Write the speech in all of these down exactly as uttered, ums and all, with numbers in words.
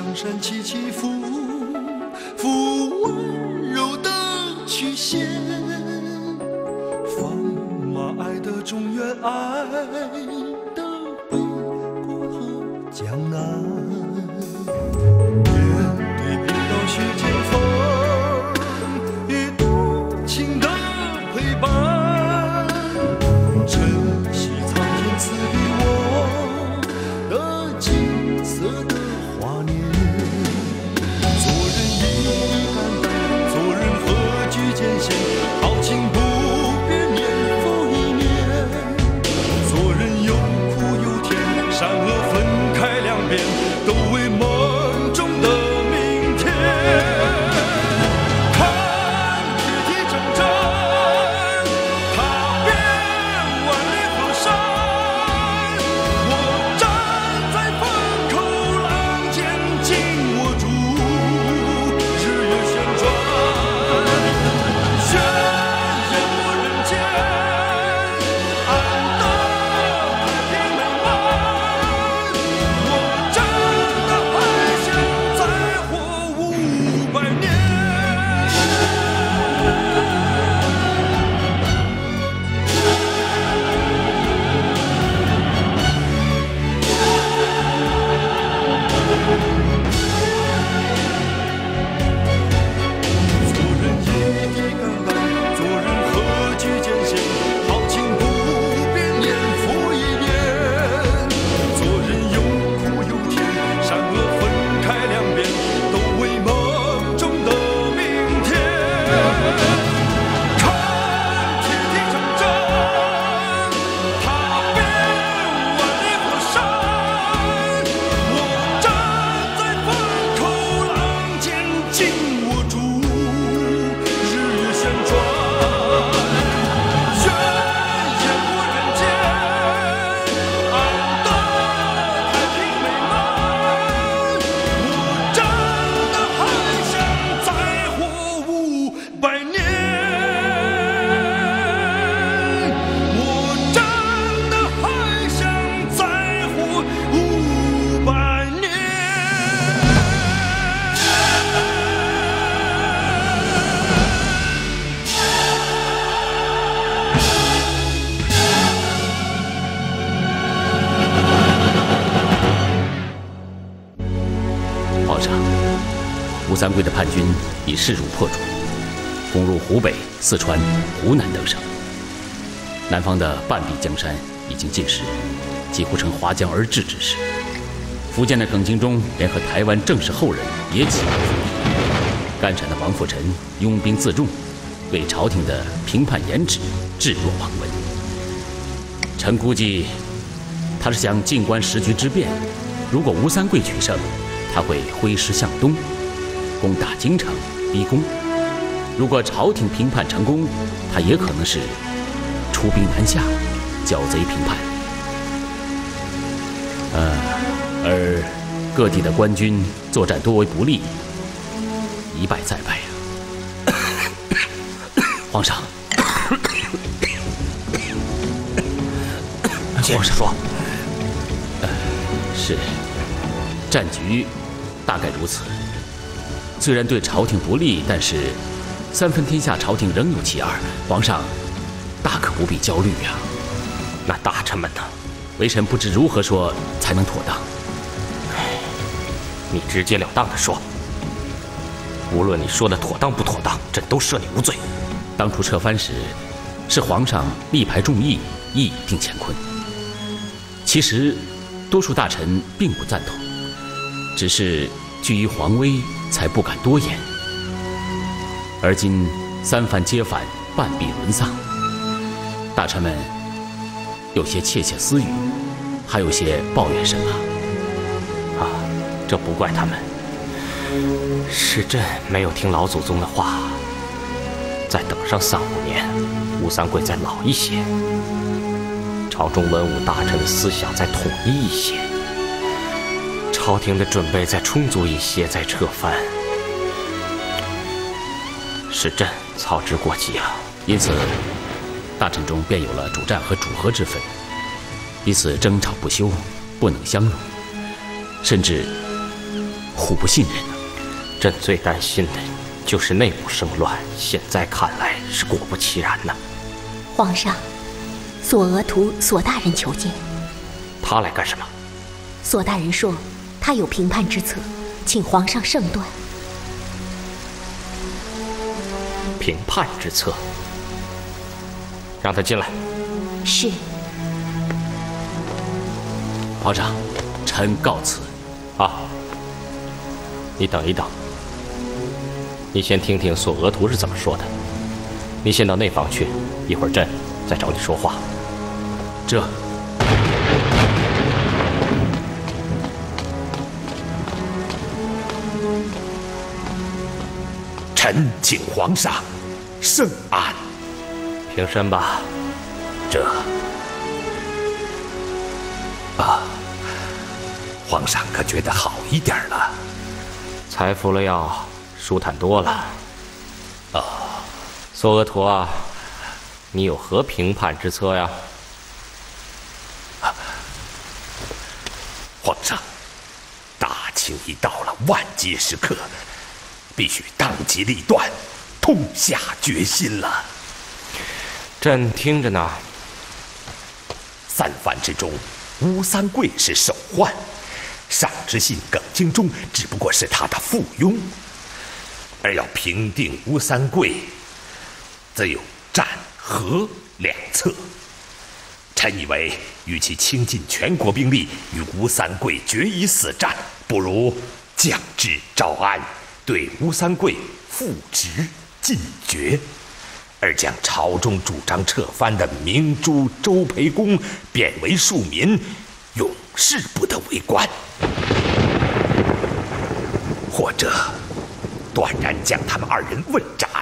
山起起伏伏，温柔的曲线，放马爱的中原，爱的北国和江南。面对冰刀雪剑锋，与多情的陪伴，珍惜苍天赐予我的金色的华年。做人一肝胆，做人何惧艰险，豪情不变，年复一年。做人有苦有甜，善恶分开两边，都为梦中的明天。看铁蹄铮铮，踏遍万里河山。我站在风口浪尖，紧握住日月旋转，宣扬我人间安得太平美满。我站的还想再活五百年。做人一地肝胆，做人何惧艰险，豪情不变，年复一年。做人有苦有甜，善恶分开两边，都为梦中的明天。看铁蹄铮铮，踏遍万里河山。我站在风口浪尖，紧握住日月旋转，宣扬我人间安得太平美满。我站的还想再活五百年。我站的还想再活五百年。 皇上，吴三桂的叛军已势如破竹，攻入湖北、四川、湖南等省。南方的半壁江山已经尽失，几乎成划江而治之势。福建的耿精忠联合台湾郑氏后人也起而复辟。甘陕的王辅臣拥兵自重，为朝廷的平叛严旨置若罔闻。臣估计，他是想静观时局之变。如果吴三桂取胜，他会挥师向东，攻打京城，逼宫。如果朝廷平叛成功，他也可能是出兵南下，剿贼平叛。呃，而各地的官军作战多为不利，一败再败啊！皇上， 皇上说， 呃，是战局大概如此。虽然对朝廷不利，但是三分天下朝廷仍有其二，皇上大可不必焦虑呀、 那大臣们呢？ 微臣不知如何说才能妥当。 你直截了当的说，无论你说的妥当不妥当，朕都赦你无罪。 当初撤藩时，是皇上力排众议，议定乾坤。其实，多数大臣并不赞同，只是惧于皇威，才不敢多言。而今三藩皆反，半壁沦丧，大臣们有些窃窃私语，还有些抱怨什么。 啊，这不怪他们，是朕没有听老祖宗的话，再等上三五年，吴三桂再老一些，朝中文武大臣的思想再统一一些，朝廷的准备再充足一些，再撤藩，是朕操之过急了。 因此，大臣中便有了主战和主和之分，彼此争吵不休，不能相容，甚至互不信任呢？ 朕最担心的就是内部生乱，现在看来是果不其然呢。 皇上，索额图索大人求见。 他来干什么？ 索大人说，他有评判之策，请皇上圣断。 评判之策，让他进来。 是。 皇上，臣告辞。 啊，你等一等，你先听听索额图是怎么说的。你先到内房去，一会儿朕再找你说话。 这。 臣请皇上圣安。 平身吧。 这啊，皇上可觉得好一点了？ 才服了药，舒坦多了。 哦， 索额图啊，你有何评判之策呀？ 啊，皇上，大清已到了万劫时刻，必须当机立断，痛下决心了。 朕听着呢。 三藩之中，吴三桂是首患，上知信耿精忠只不过是他的附庸，而要平定吴三桂，则有战和两策。臣以为，与其倾尽全国兵力与吴三桂决一死战，不如降至招安，对吴三桂复职进爵。而将朝中主张撤藩的明珠、周培公贬为庶民，永世不得为官；或者断然将他们二人问斩。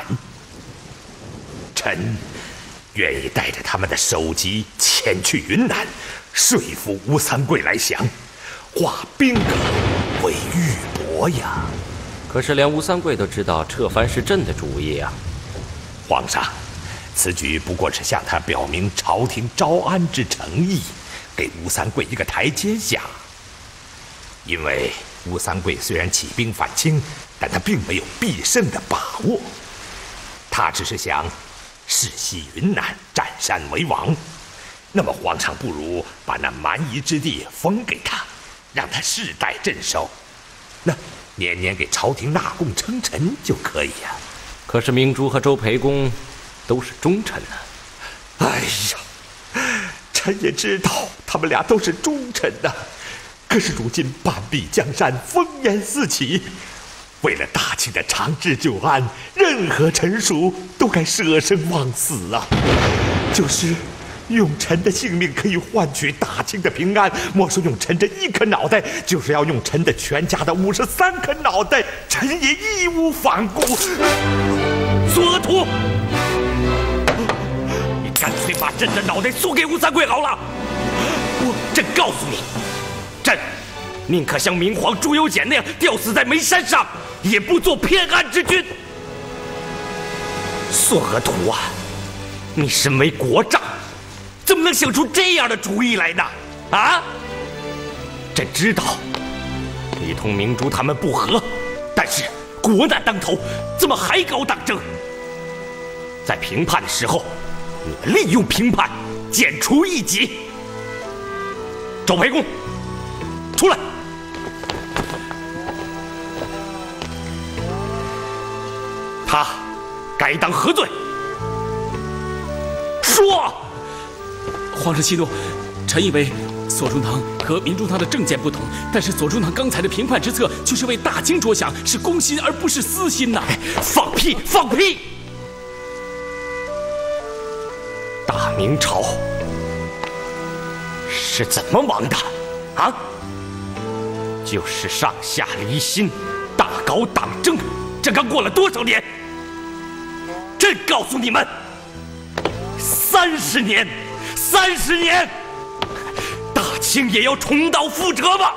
臣愿意带着他们的首级前去云南，说服吴三桂来降，化兵革为玉帛呀。 可是连吴三桂都知道撤藩是朕的主意啊。 皇上，此举不过是向他表明朝廷招安之诚意，给吴三桂一个台阶下。因为吴三桂虽然起兵反清，但他并没有必胜的把握，他只是想世袭云南，占山为王。那么皇上不如把那蛮夷之地封给他，让他世代镇守，那年年给朝廷纳贡称臣就可以呀、啊。 可是明珠和周培公都是忠臣呢、 啊。哎呀，臣也知道他们俩都是忠臣呐、啊，可是如今半壁江山，烽烟四起，为了大清的长治久安，任何臣属都该舍生忘死啊！就是用臣的性命可以换取大清的平安，莫说用臣这一颗脑袋，就是要用臣的全家的五十三颗脑袋，臣也义无反顾。 索额图，你干脆把朕的脑袋送给吴三桂好了。我朕告诉你，朕宁可像明皇朱由检那样吊死在煤山上，也不做偏安之君。索额图啊，你身为国丈，怎么能想出这样的主意来呢？啊！朕知道你同明珠他们不和，但是国难当头，怎么还搞党争？在平叛的时候，你们利用平叛剪除异己。周培公，出来！他该当何罪？说！ 皇上息怒，臣以为索中堂和明中堂的政见不同，但是索中堂刚才的评判之策就是为大清着想，是公心而不是私心呐、啊！ 放屁！放屁！大明朝是怎么亡的？啊？就是上下离心，大搞党争。这刚过了多少年？朕告诉你们，三十年，三十年，大清也要重蹈覆辙吧！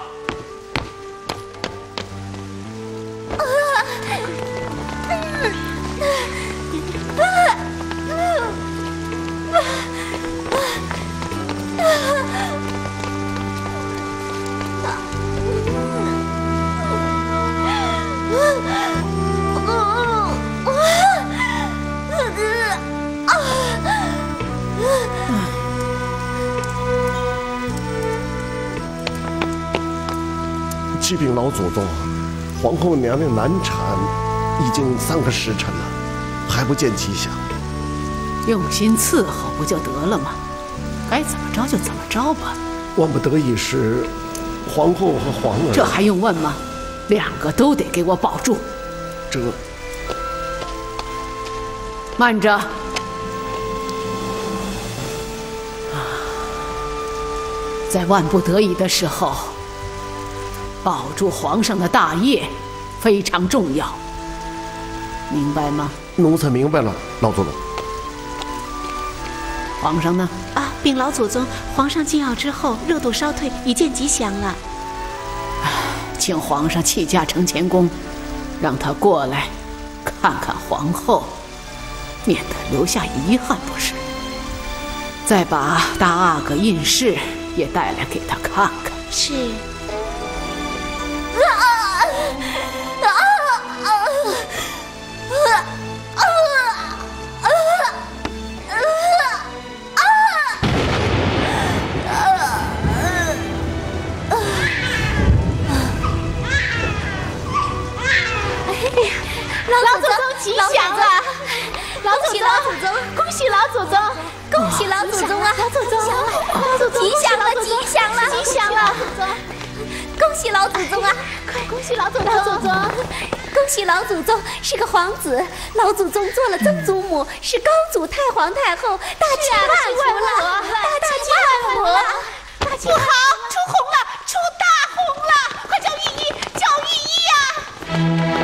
启禀老祖宗，皇后娘娘难产已经三个时辰了，还不见迹象。 用心伺候不就得了吗？该怎么着就怎么着吧。 万不得已时，皇后和皇儿…… 这还用问吗？两个都得给我保住。 这…… 慢着！在万不得已的时候，保住皇上的大业非常重要，明白吗？ 奴才明白了，老祖宗。 皇上呢？ 啊，禀老祖宗，皇上进药之后，热度稍退，一见吉祥了。 请皇上弃驾承乾宫，让他过来看看皇后，免得留下遗憾，不是？再把大阿哥胤士也带来给他看看。 是。 老祖宗吉祥了！老祖宗，恭喜老祖宗，恭喜老祖宗啊！老祖宗，老祖宗，吉祥了，吉祥了，吉祥了！恭喜老祖宗啊！快恭喜老祖宗！老祖宗， 恭喜老祖宗是个皇子，老祖宗做了曾祖母，是高祖太皇太后，大清万福了，大清万福了！ 大清不好，出红了，出大红了！快叫御医，叫御医呀！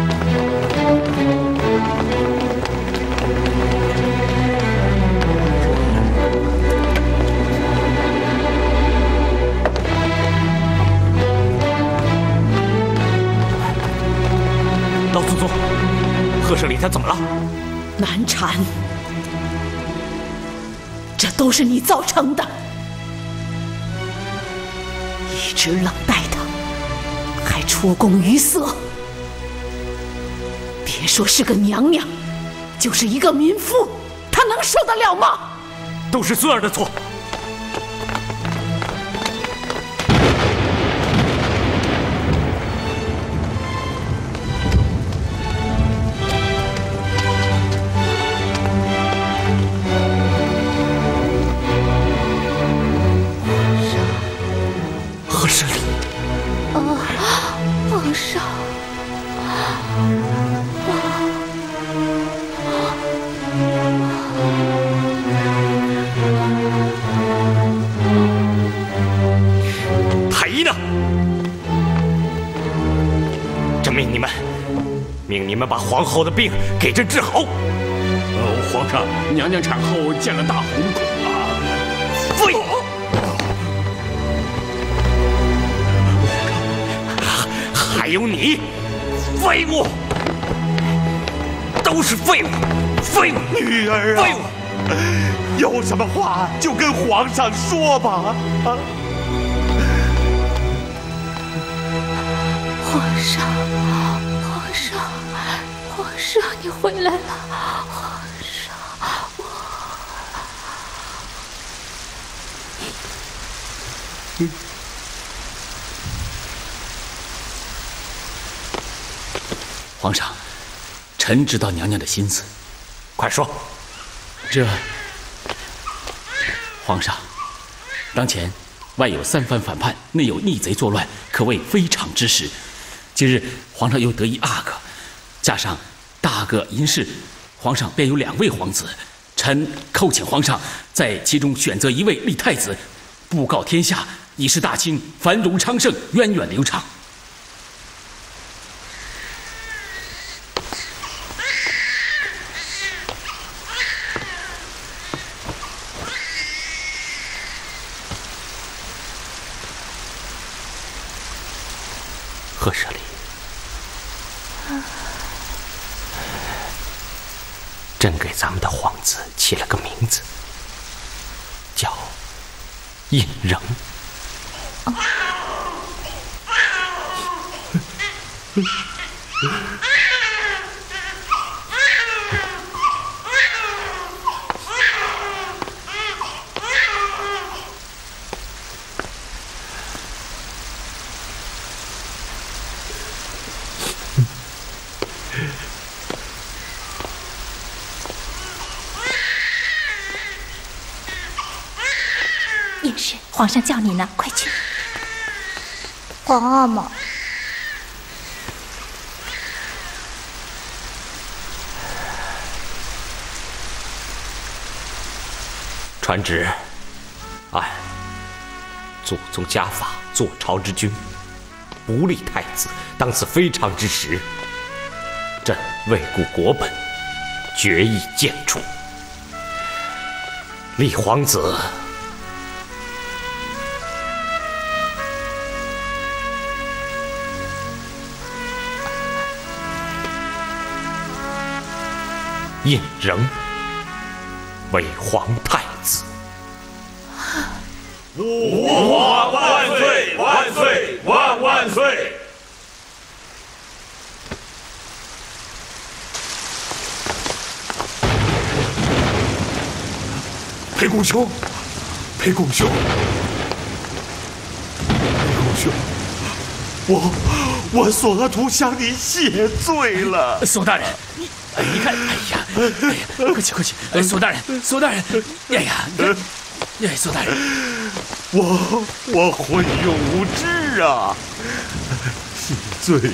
老祖宗，贺舍里他怎么了？ 难产，这都是你造成的。一直冷待他，还出宫于色。别说是个娘娘，就是一个民妇，她能受得了吗？ 都是孙儿的错。贺舍里， 哦，皇上。 太医呢？朕命你们，命你们把皇后的病给朕治好。 哦，皇上，娘娘产后见了大红孔啊！ 废物！还有你，废物！都是废物！废物！ 女儿啊！ 废物！ 有什么话就跟皇上说吧！啊！ 皇上，皇上，皇上，你回来了！皇上，我…… 嗯。皇上，臣知道娘娘的心思， 快说。 这，皇上，当前外有三藩反叛，内有逆贼作乱，可谓非常之时。今日皇上又得一阿哥，加上大阿哥胤士，皇上便有两位皇子。臣叩请皇上在其中选择一位立太子，布告天下，以示大清繁荣昌盛，源远流长。 贺舍里，朕给咱们的皇子起了个名字，叫胤禛。 也是，皇上叫你呢，快去。 皇阿玛， 传旨，按祖宗家法坐朝之君，不立太子，当此非常之时。朕为顾国本，决意建除，立皇子。 胤禛为皇太子。 吾皇万岁！万岁！万万岁！裴公兄，裴公兄，裴公兄，我我索图向你谢罪了。 苏大人，你。 哎，你看，哎呀，哎呀，快起快起！哎，苏大人，苏大人，哎呀，哎，苏大人， 我我昏庸无知啊，谢罪。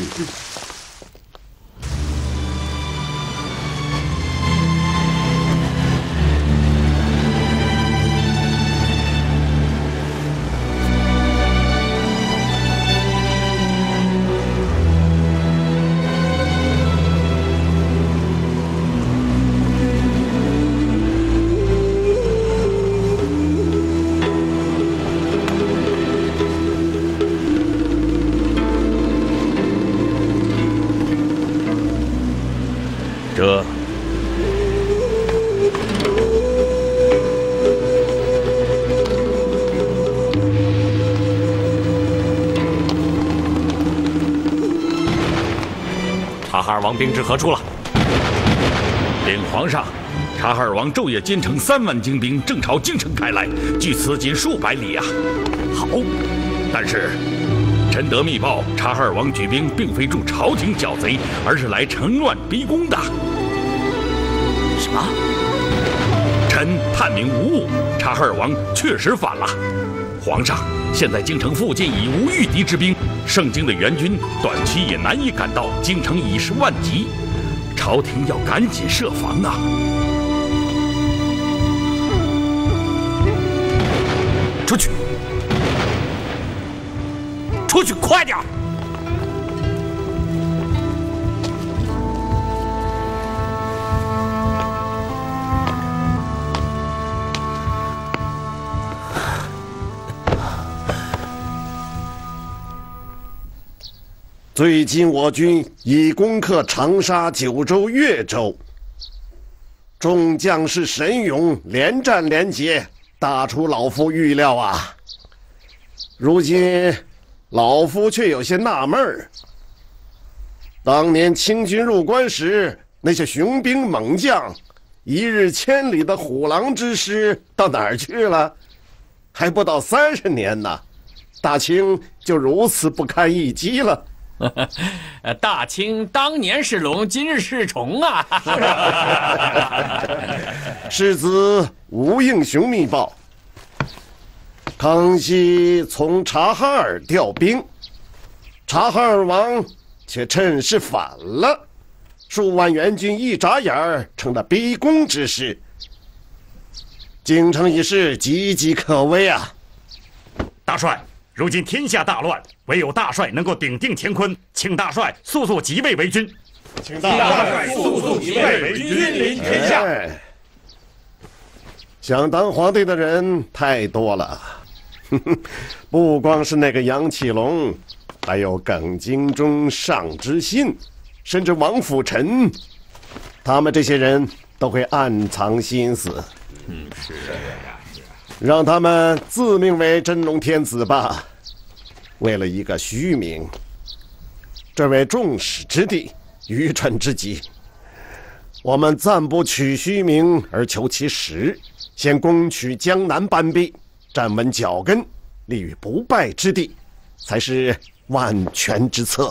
这察哈尔王兵至何处了？ 禀皇上，察哈尔王昼夜兼程三万精兵，正朝京城开来，距此仅数百里啊。好，但是臣得密报，察哈尔王举兵并非助朝廷剿贼，而是来趁乱逼宫的。 什么？ 臣探明无误，察哈尔王确实反了。皇上，现在京城附近已无御敌之兵，盛京的援军短期也难以赶到，京城已是万急，朝廷要赶紧设防啊！ 出去，出去，快点！ 最近我军已攻克长沙、九州、越州，众将士神勇，连战连捷，大出老夫预料啊！如今老夫却有些纳闷儿：当年清军入关时，那些雄兵猛将，一日千里的虎狼之师到哪儿去了？还不到三十年呢，大清就如此不堪一击了。 大清当年是龙，今日是虫啊！ 世子吴应熊密报，康熙从察哈尔调兵，察哈尔王却趁势反了，数万援军一眨眼儿成了逼宫之势，京城一事岌岌可危啊！ 大帅。 如今天下大乱，唯有大帅能够顶定乾坤，请大帅速速即位为君。 请大帅速速即位为君，君临天下。 哎、想当皇帝的人太多了，不光是那个杨启隆，还有耿精忠、尚之信，甚至王辅臣，他们这些人都会暗藏心思。嗯，是呀。 让他们自命为真龙天子吧，为了一个虚名。这位众矢之的， 愚蠢之极。我们暂不取虚名而求其实，先攻取江南半壁，站稳脚跟，立于不败之地，才是万全之策。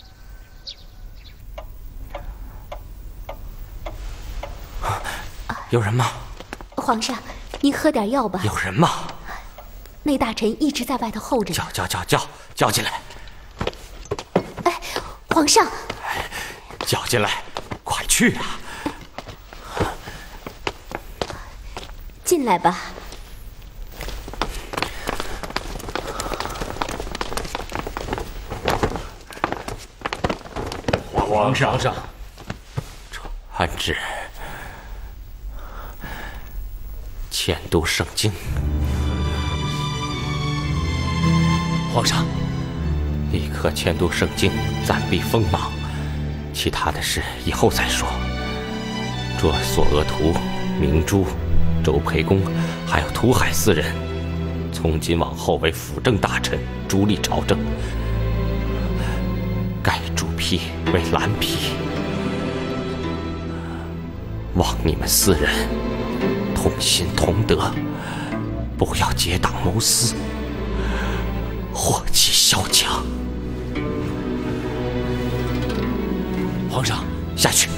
有人吗？ 皇上，您喝点药吧。 有人吗？ 那大臣一直在外头候着。 叫叫叫叫叫进来！ 哎，皇上， 叫进来，快去啊！ 进来吧。 皇上，皇上，传旨，迁都圣京。 皇上， 立刻迁都圣京，暂避锋芒。其他的事以后再说。捉索额图、明珠、周培公，还有涂海四人，从今往后为辅政大臣，主理朝政。盖主批为蓝批，望你们四人同心同德，不要结党谋私，祸起萧墙。 皇上， 下去。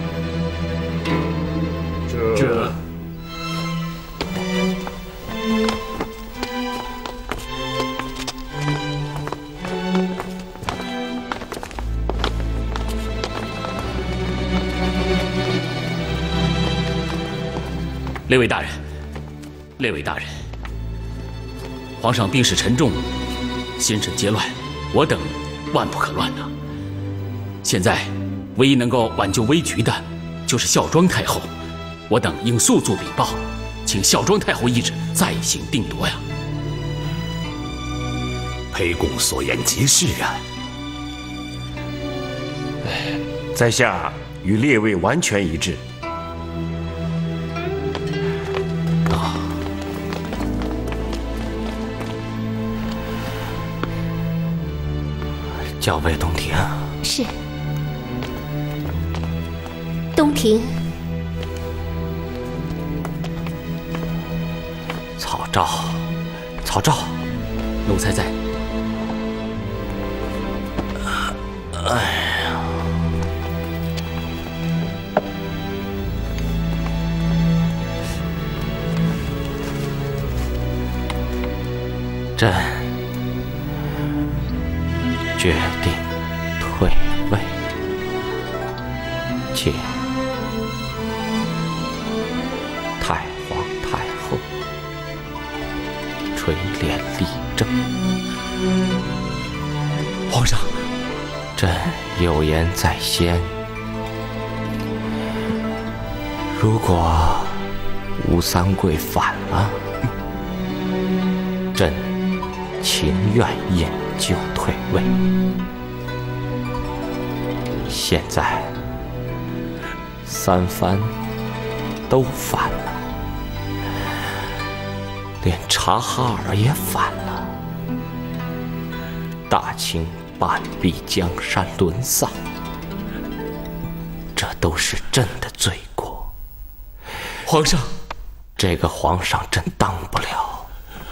这。 这列位大人，列位大人，皇上病势沉重，心神皆乱，我等万不可乱呐。现在唯一能够挽救危局的，就是孝庄太后，我等应速速禀报，请孝庄太后懿旨再行定夺呀。 裴公所言极是啊。 在下与列位完全一致。 校尉东庭。 是。东庭。 曹昭，曹昭， 奴才在。 哎呀，朕决定退位，请太皇太后垂帘立正。 皇上， 朕有言在先，如果吴三桂反了，朕情愿引咎退位。现在三藩都反了，连察哈尔也反了，大清半壁江山沦丧，这都是朕的罪过。 皇上， 这个皇上朕当不了。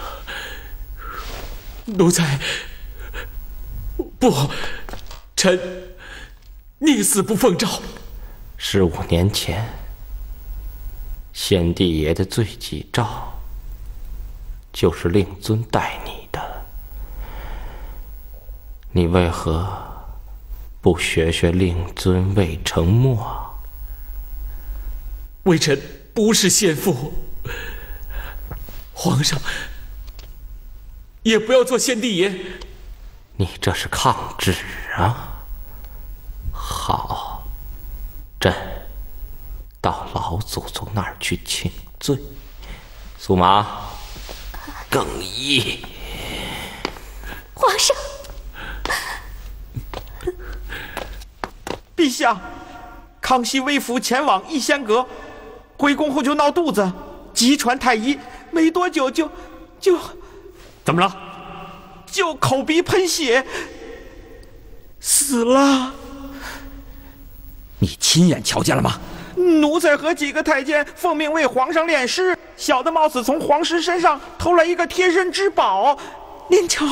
奴才不，臣宁死不奉诏。 十五年前，先帝爷的罪己诏就是令尊带你的，你为何不学学令尊魏承墨？ 微臣不是先父，皇上也不要做先帝爷。 你这是抗旨啊！好，朕到老祖宗那儿去请罪。驸马，更衣。 皇上， 陛下，康熙微服前往逸仙阁，回宫后就闹肚子，急传太医，没多久就就怎么了？ 就口鼻喷血，死了。 你亲眼瞧见了吗？奴才和几个太监奉命为皇上炼尸，小的冒死从皇室身上偷来一个贴身之宝，您瞧。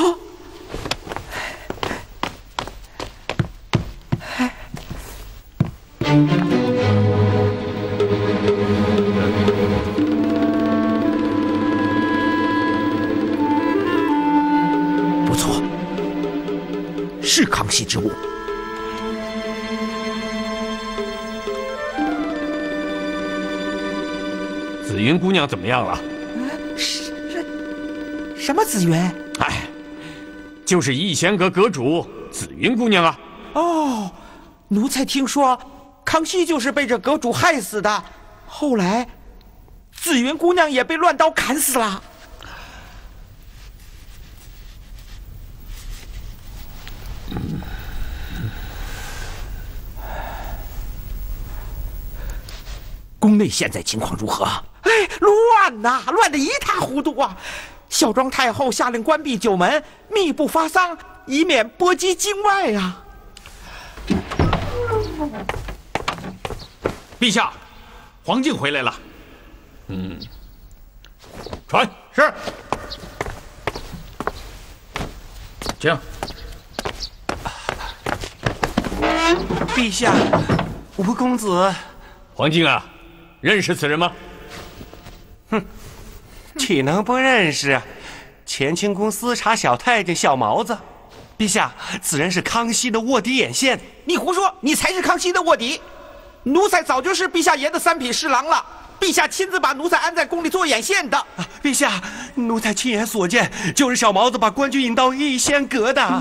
不错，是康熙之物。 紫云姑娘怎么样了？ 什什么紫云？ 哎，就是逸仙阁阁主紫云姑娘啊。 哦，奴才听说康熙就是被这阁主害死的，后来紫云姑娘也被乱刀砍死了。宫内现在情况如何？哎，乱呐、啊，乱得一塌糊涂啊！孝庄太后下令关闭九门，密不发丧，以免波及境外呀、 啊。陛下，黄静回来了。嗯，传是。请。 陛下，吴公子。 黄静啊，认识此人吗？ 哼，岂能不认识？乾清宫司察小太监小毛子。陛下，此人是康熙的卧底眼线。 你胡说，你才是康熙的卧底。奴才早就是陛下爷的三品侍郎了，陛下亲自把奴才安在宫里做眼线的。 啊、陛下，奴才亲眼所见，就是小毛子把官军引到逸仙阁的。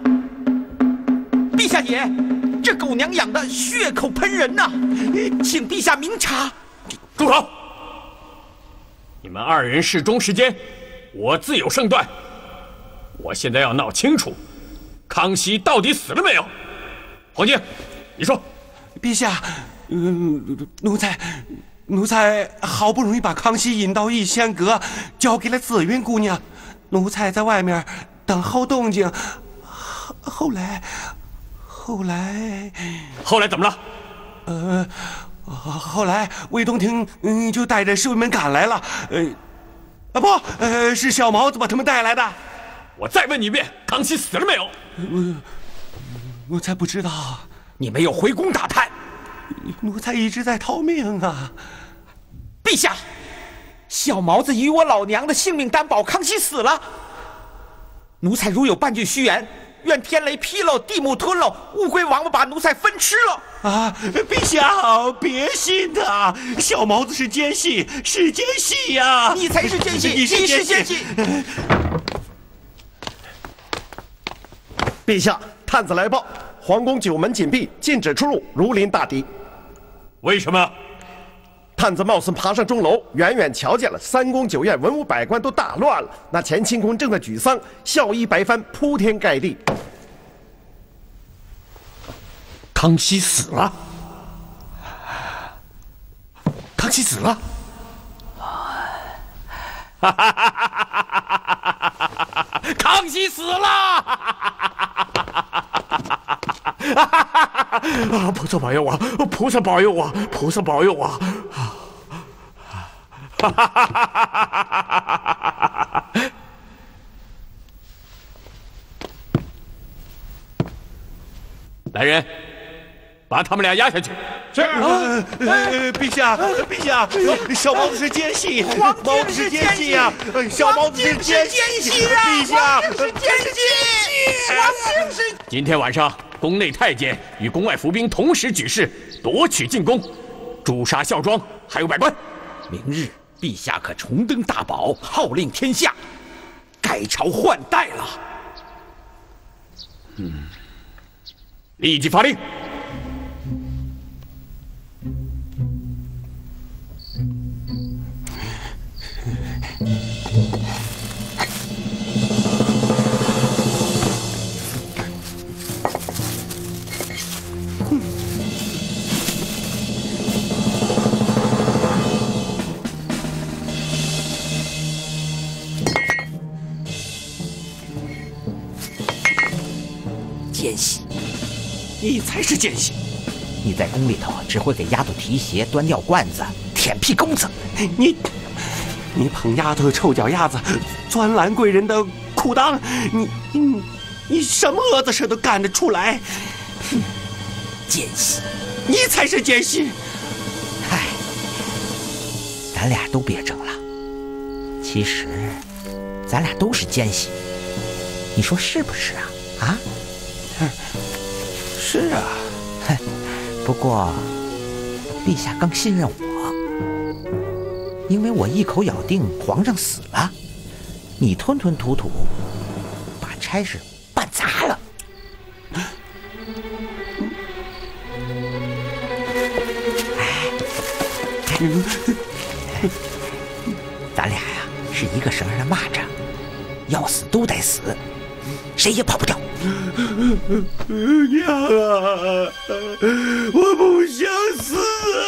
陛下爷，这狗娘养的血口喷人呐、啊！请陛下明察。 住口！你们二人事中时间，我自有胜断。我现在要闹清楚，康熙到底死了没有？黄静，你说。 陛下，嗯，奴才，奴才好不容易把康熙引到逸仙阁，交给了紫云姑娘。奴才在外面等候动静，后来，后来， 后来怎么了？ 呃，后来魏东亭嗯就带着侍卫们赶来了，呃，啊不，呃是小毛子把他们带来的。 我再问你一遍，康熙死了没有？ 呃，奴才不知道。 你没有回宫打探， 奴才一直在逃命啊！ 陛下，小毛子以我老娘的性命担保，康熙死了。奴才如有半句虚言，愿天雷劈喽，地木吞喽，乌龟王八把奴才分吃了！ 啊，陛下，别信他，小毛子是奸细，是奸细呀！ 你才是奸细， 你是奸细！ 细陛下，探子来报。皇宫九门紧闭，禁止出入，如临大敌。 为什么？ 探子冒死爬上钟楼，远远瞧见了三宫九院文武百官都大乱了。那乾清宫正在举丧，孝衣白帆铺天盖地。 康熙死了！康熙死了！康熙死了！啊！菩萨保佑我！菩萨保佑我！菩萨保佑我！来人，把他们俩押下去。 是。呃，呃陛下，陛下，小毛子是奸细，毛子是奸细呀！小毛子是奸细啊！陛下， 是奸细，皇敬是。 今天晚上，宫内太监与宫外伏兵同时举事，夺取进宫，诛杀孝庄，还有百官。 明日，陛下可重登大宝，号令天下，改朝换代了。 嗯，立即发令。 奸细，你才是奸细！ 你在宫里头只会给丫头提鞋、端尿罐子、舔屁公子。 你，你捧丫头臭脚丫子，钻兰贵人的裤裆，你你你什么恶子事都干得出来？ 哼，奸细， 你才是奸细！ 嗨，咱俩都别争了。其实，咱俩都是奸细，你说是不是啊？啊？ 是啊。 哼，不过，陛下更信任我，因为我一口咬定皇上死了，你吞吞吐吐，把差事办砸了。咱俩呀是一个绳上的蚂蚱，要死都得死，谁也跑不掉。 娘啊，我不想死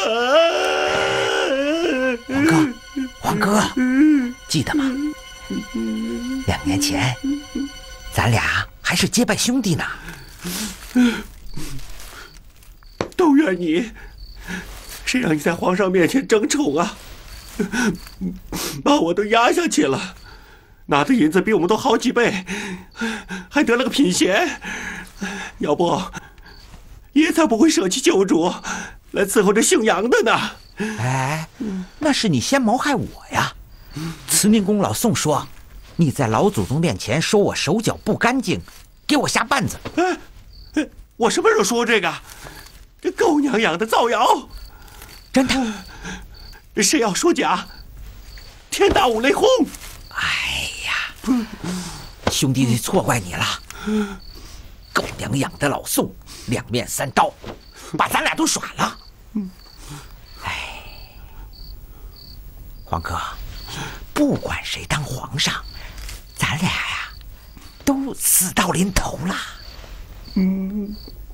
啊！ 皇哥，皇哥，记得吗？两年前，咱俩还是结拜兄弟呢。 都怨你，谁让你在皇上面前争宠啊？把我都压下去了，拿的银子比我们都好几倍，还得了个品衔。要不，爷才不会舍弃旧主来伺候这姓杨的呢。 哎，那是你先谋害我呀！慈宁宫老宋说，你在老祖宗面前说我手脚不干净，给我下绊子。 哎，我什么时候说这个？这狗娘养的造谣！ 真的？ 谁要说假，天打五雷轰！ 哎呀，兄弟错怪你了。狗娘养的老宋，两面三刀，把咱俩都耍了。哎，皇哥，不管谁当皇上，咱俩呀都死到临头了。 嗯，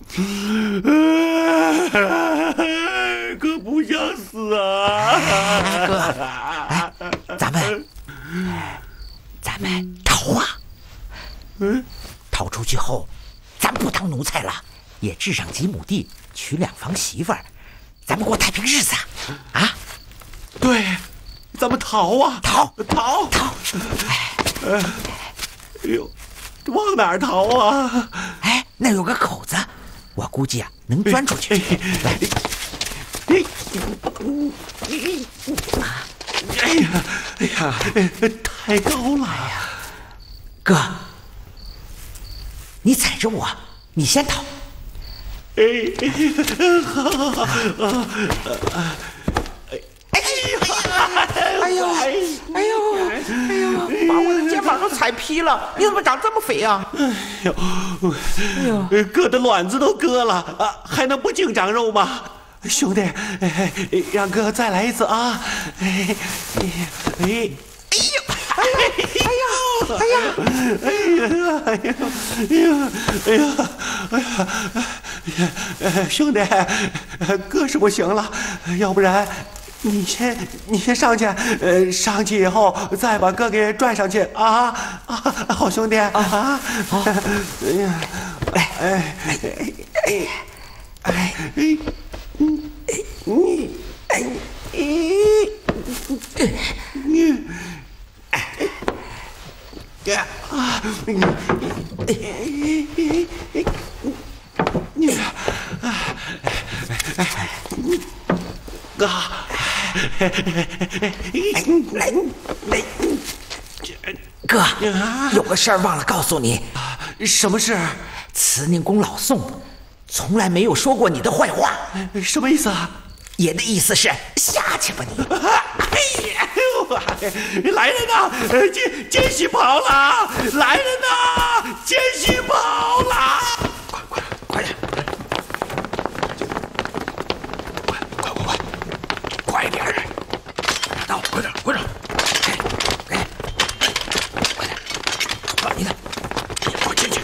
可不想死啊！ 哥，哎，咱们，咱们逃啊！嗯，逃出去后，咱不当奴才了，也置上几亩地，娶两房媳妇儿，咱们过太平日子啊！ 对，咱们逃啊！ 逃逃逃！ 哎，哎呦，往哪儿逃啊？ 哎，那有个口子，我估计啊能钻出去。来， 哎呀，哎呀，太高了呀！ 哥，你踩着我，你先逃。 哎，好好好，哎哎呦，哎呦，哎呦，把我的肩膀都踩劈了！你怎么长这么肥啊？ 哎呦，哎呦，割的卵子都割了啊，还能不净长肉吗？兄弟，哎，让哥再来一次啊！哎，哎，哎，哎呦，哎呀，哎呀，哎呀，哎呀，哎呀，哎呀，哎呀，兄弟，哥是不行了，要不然你先你先上去，呃，上去以后再把哥给拽上去啊啊，好兄弟啊！哎呀，哎哎哎哎哎哎。嗯，你，哎，你，你，哎，呀啊，你，你，哥， 来来，哥，有个事儿忘了告诉你。 什么事？ 慈宁宫老宋从来没有说过你的坏话。 什么意思啊？ 爷的意思是下去吧你。 哎呀，来人呐！奸奸细跑了！来人呐！奸细跑了！ 快快快点！快快快快，快点！到，快点快点！哎哎，快点！快你的，快进去！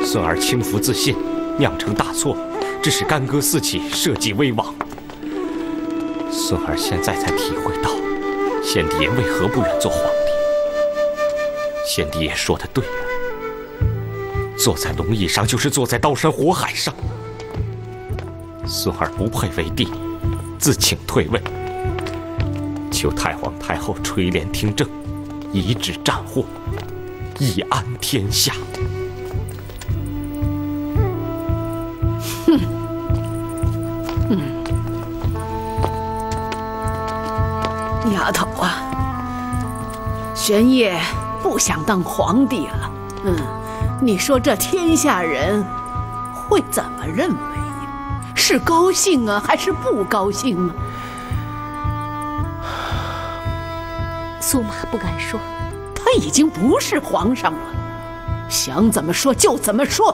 孙儿轻浮自信，酿成大错，致使干戈四起，社稷危亡。孙儿现在才体会到，先帝爷为何不愿做皇帝。先帝爷说的对啊，坐在龙椅上就是坐在刀山火海上。孙儿不配为帝，自请退位，求太皇太后垂帘听政，以止战祸，以安天下。 哼，嗯，丫头啊，玄烨不想当皇帝了。嗯，你说这天下人会怎么认为呀？是高兴啊，还是不高兴啊？ 苏妈不敢说， 他已经不是皇上了，想怎么说就怎么说。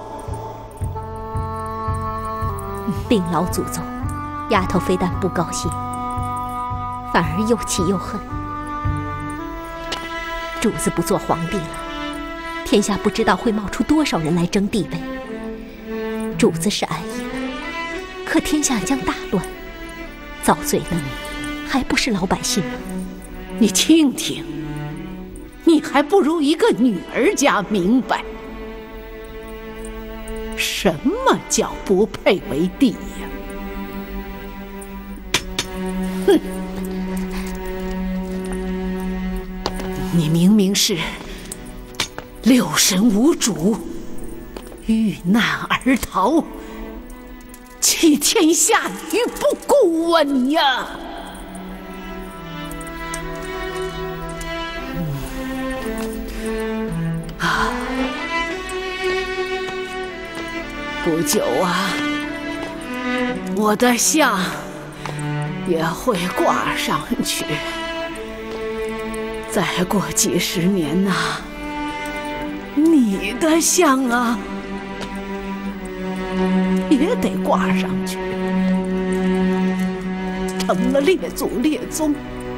病老祖宗，丫头非但不高兴，反而又气又恨。主子不做皇帝了，天下不知道会冒出多少人来争地位。主子是安逸了，可天下将大乱，遭罪的还不是老百姓吗？ 你听听，你还不如一个女儿家明白什么叫不配为帝呀！哼，你明明是六神无主，遇难而逃，弃天下于不顾啊你呀！不久啊，我的像也会挂上去。再过几十年呐、啊，你的像啊也得挂上去，成了列祖列宗，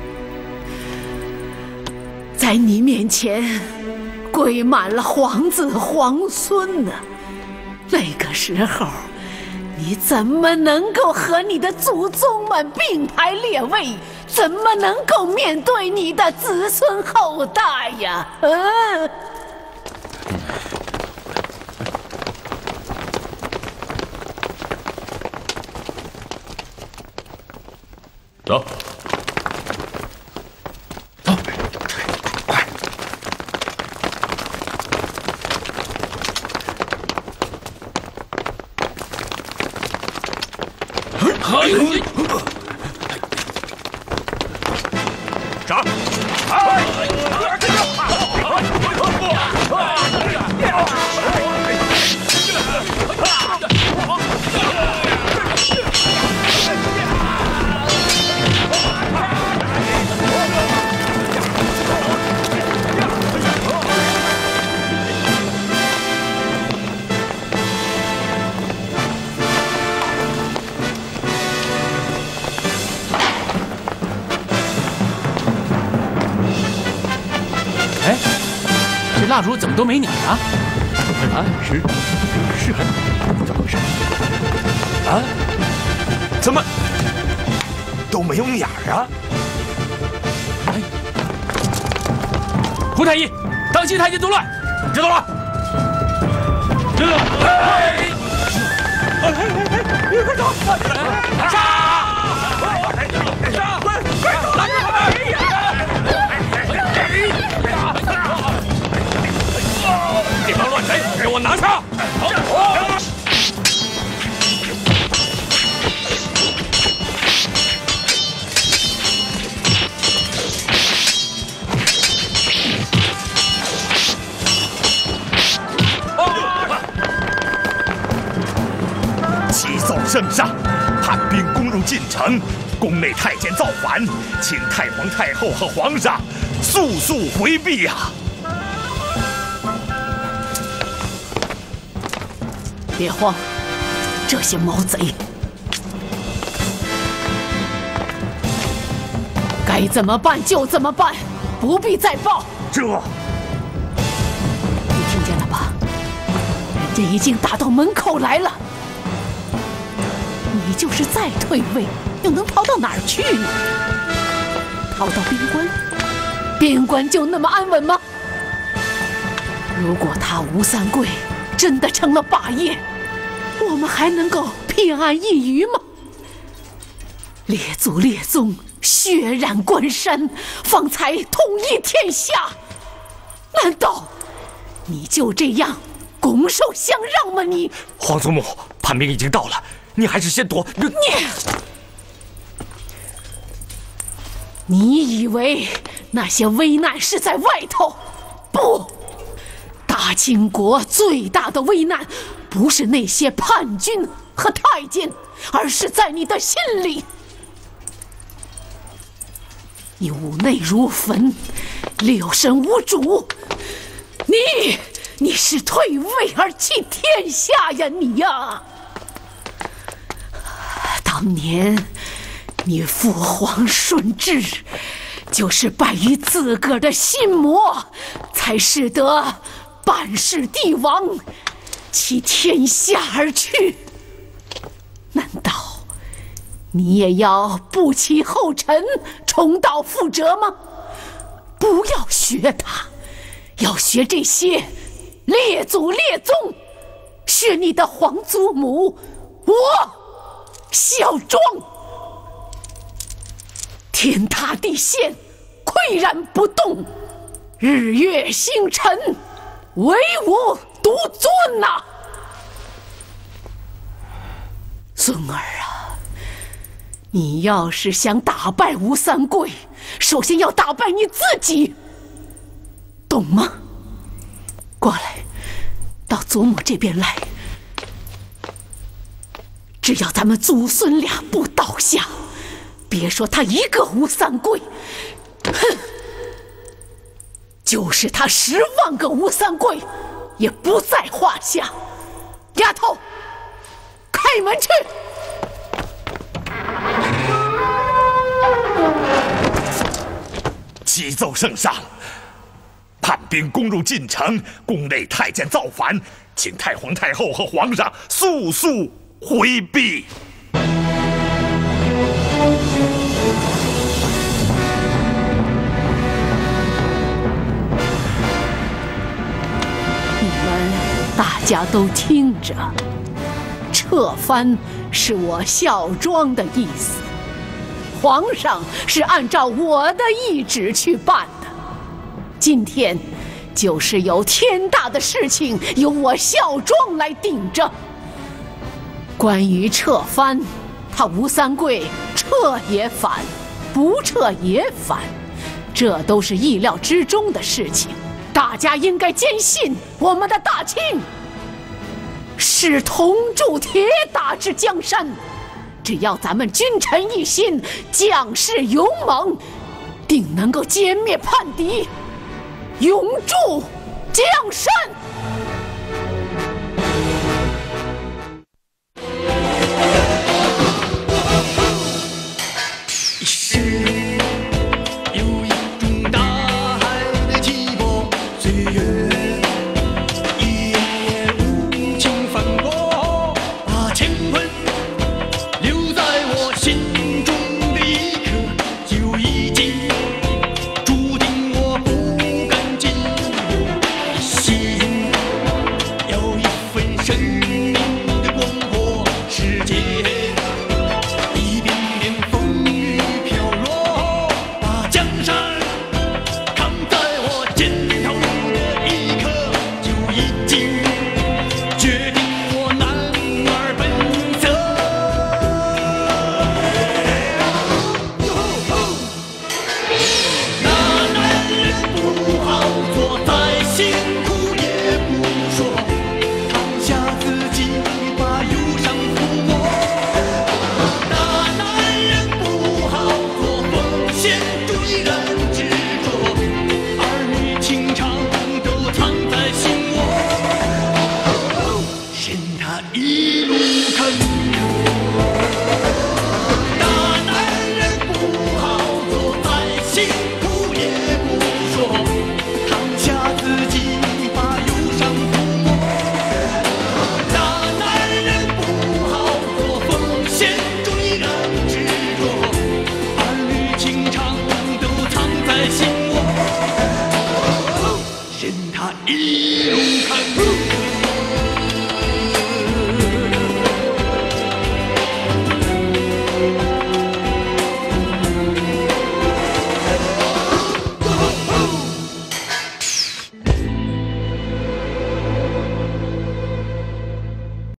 在你面前跪满了皇子皇孙呢。那个时候，你怎么能够和你的祖宗们并排列位？怎么能够面对你的子孙后代呀？啊！ 走。 上！ 蜡烛怎么都没鸟啊？ 啊，是是啊，怎么回事？啊？怎么都没有鸟啊？ 哎，胡太医，当心太监作乱，知道了？知道了。哎！哎哎哎！快走！杀！杀！快快走！来人！这帮乱臣，给我拿下！好。 启奏圣上，叛兵攻入晋城，宫内太监造反，请太皇太后和皇上速速回避呀！ 别慌，这些毛贼该怎么办就怎么办，不必再报。 这， 你听见了吧？人家已经打到门口来了，你就是再退位，又能逃到哪儿去呢？逃到边关？边关就那么安稳吗？如果他吴三桂真的成了霸业，我们还能够平安一隅吗？列祖列宗血染关山，方才统一天下，难道你就这样拱手相让吗？你皇祖母，叛兵已经到了，你还是先躲。 你你以为那些危难是在外头？不，大清国最大的危难不是那些叛军和太监，而是在你的心里。你五内如焚，六神无主，你你是退位而弃天下呀，你呀！当年你父皇顺治就是败于自个儿的心魔，才使得半世帝王弃天下而去。难道你也要步其后尘，重蹈覆辙吗？不要学他，要学这些列祖列宗，学你的皇祖母我孝庄。天塌地陷，岿然不动；日月星辰，唯我独尊呐、啊！孙儿啊，你要是想打败吴三桂，首先要打败你自己，懂吗？过来，到祖母这边来。只要咱们祖孙俩不倒下，别说他一个吴三桂，哼，就是他十万个吴三桂，也不在话下。丫头，开门去！ 启奏圣上，叛兵攻入晋城，宫内太监造反，请太皇太后和皇上速速回避。 你们大家都听着，撤藩是我孝庄的意思，皇上是按照我的懿旨去办的。今天就是有天大的事情由我孝庄来定着。关于撤藩，他吴三桂撤也反，不撤也反，这都是意料之中的事情。大家应该坚信我们的大清是铜铸铁打之江山，只要咱们君臣一心，将士勇猛，定能够歼灭叛敌，永驻江山。 心他一路看路。